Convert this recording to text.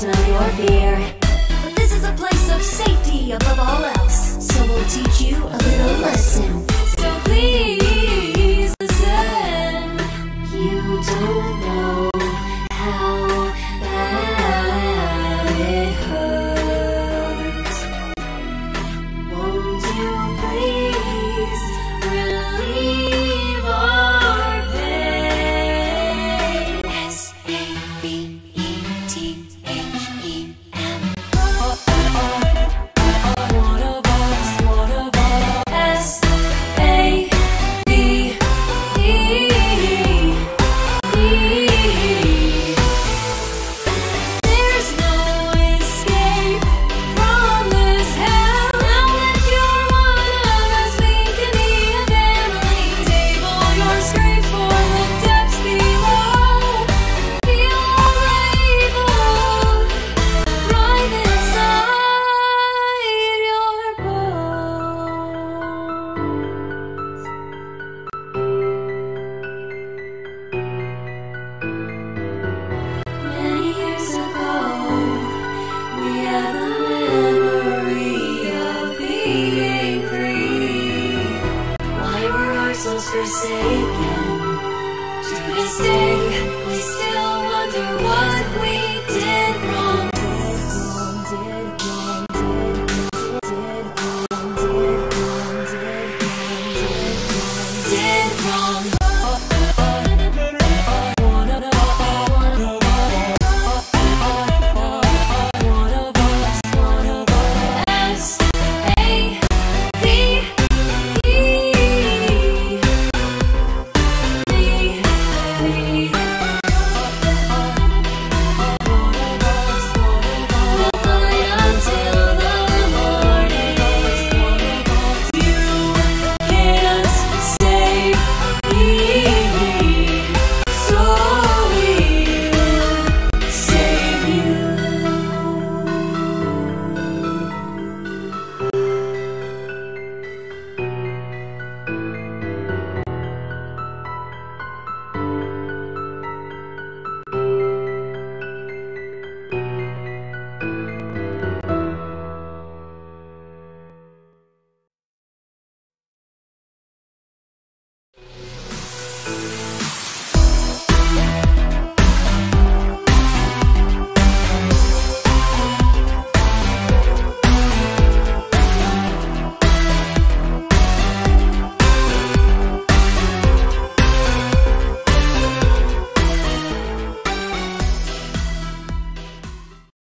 smell your fear. But this is a place of safety above all else, so we'll teach you a little lesson. So please listen. You don't know how bad it hurts. Won't you please relieve our pain? SAVETHEM. One of us, one of us. There's no escape from this hell. Now that you're one of us, we can be a family. Save all your scrapes for the depths below. Feel our rainbow right inside your bones. Many years ago, we had the memory of being free. Why were our souls forsaken? To this day